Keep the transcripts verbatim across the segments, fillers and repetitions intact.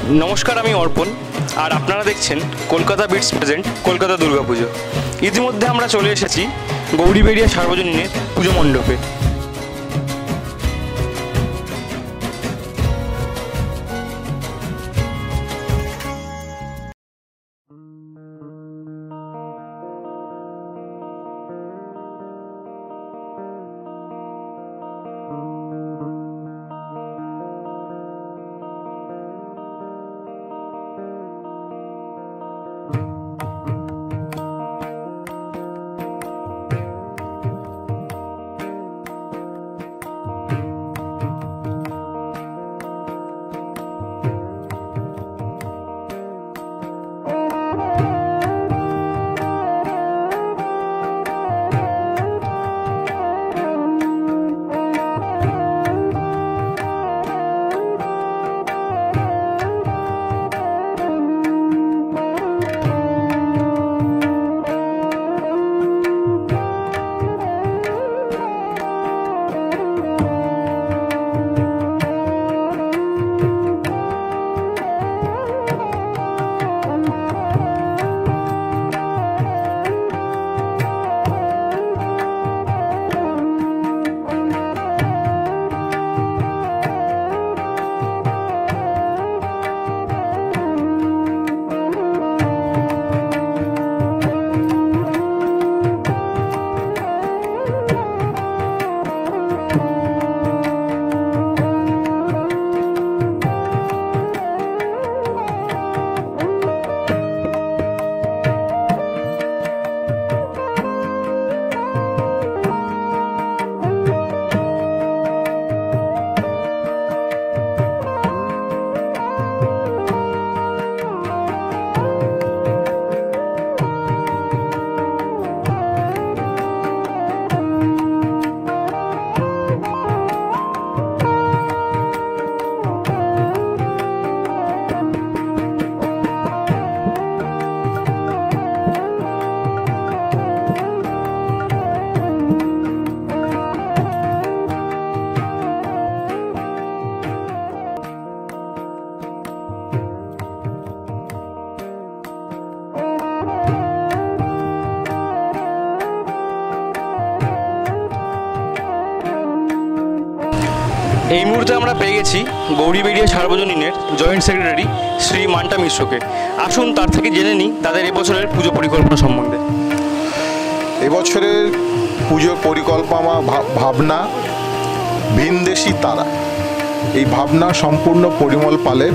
नमस्कार आमी अर्पण और आपनारा देखছেন কলকাতা বিটস প্রেজেন্ট কলকাতা দুর্গাপুজো। ইতিমধ্যে আমরা চলে এসেছি গৌরীবেড়িয়া সার্বজনীনের পুজো মণ্ডপে। এই মুহূর্তে আমরা পেয়ে গেছি গৌরীবেড়িয়া সার্বজনীনের জয়েন্ট সেক্রেটারি শ্রী মান্টা মিশ্রকে। আসুন তার থেকে জেনে নিই তাদের এবছরের পুজো পরিকল্পনা সম্বন্ধে। এবছরের পুজো পরিকল্পনা ভাবনা ভিনদেশি তারা, এই ভাবনা সম্পূর্ণ পরিমল পালের।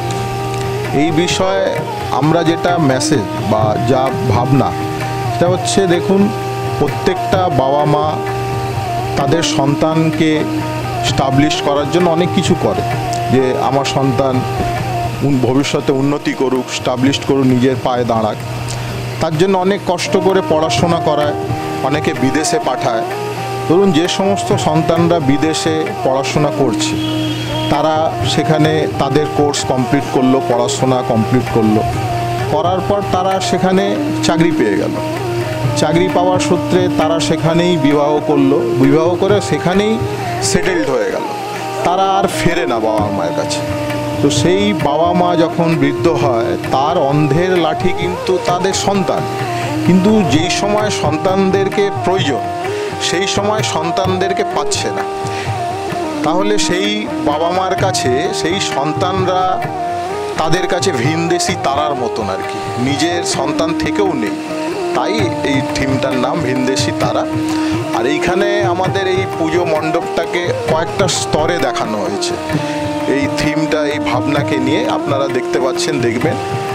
এই বিষয়ে আমরা যেটা মেসেজ বা যা ভাবনা সেটা হচ্ছে, দেখুন, প্রত্যেকটা বাবা মা তাদের সন্তানকে স্টাবলিশ করার জন্য অনেক কিছু করে, যে আমার সন্তান ভবিষ্যতে উন্নতি করুক, স্টাবলিশ করুক, নিজের পায়ে দাঁড়াক। তার জন্য অনেক কষ্ট করে পড়াশোনা করায়, অনেকে বিদেশে পাঠায়। ধরুন, যে সমস্ত সন্তানরা বিদেশে পড়াশোনা করছে তারা সেখানে তাদের কোর্স কমপ্লিট করলো, পড়াশোনা কমপ্লিট করলো, করার পর তারা সেখানে চাকরি পেয়ে গেল। চাকরি পাওয়ার সূত্রে তারা সেখানেই বিবাহ করলো, বিবাহ করে সেখানেই সেটেলড হয়ে গেল। তারা আর ফেরে না বাবা মায়ের কাছে। তো সেই বাবা মা যখন বৃদ্ধ হয়, তার অন্ধের লাঠি কিন্তু তাদের সন্তান। কিন্তু যেই সময় সন্তানদেরকে প্রয়োজন সেই সময় সন্তানদেরকে পাচ্ছে না। তাহলে সেই বাবা মার কাছে সেই সন্তানরা তাদের কাছে ভিনদেশি তারার মতন আর কি, নিজের সন্তান থেকেও নেই। তাই এই থিমটার নাম ভিনদেশি তারা। আর এইখানে আমাদের এই পুজো মণ্ডপটাকে কয়েকটা স্তরে দেখানো হয়েছে। এই থিমটা, এই ভাবনাকে নিয়ে আপনারা দেখতে পাচ্ছেন, দেখবেন,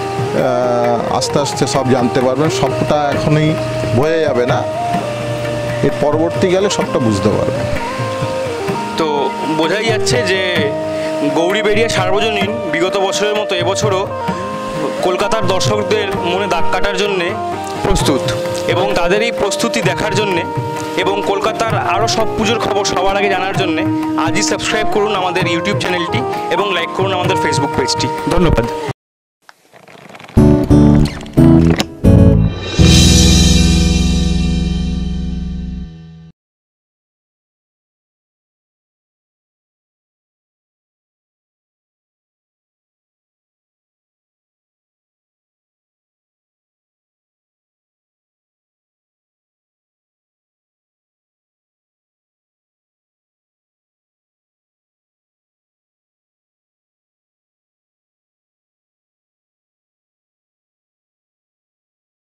আস্তে আস্তে সব জানতে পারবেন। সবটা এখনই বোঝা যাবে না, এর পরবর্তী গেলে সবটা বুঝতে পারবেন। তো বোঝাই যাচ্ছে যে গৌরীবেড়িয়া সার্বজনীন বিগত বছরের মতো এবছরও কলকাতার দর্শকদের মনে দাগ কাটার জন্যে প্রস্তুত, এবং তাদের এই প্রস্তুতি দেখার জন্যে এবং কলকাতার আরও সব পুজোর খবর সবার আগে জানার জন্যে আজই সাবস্ক্রাইব করুন আমাদের ইউটিউব চ্যানেলটি এবং লাইক করুন আমাদের ফেসবুক পেজটি। ধন্যবাদ।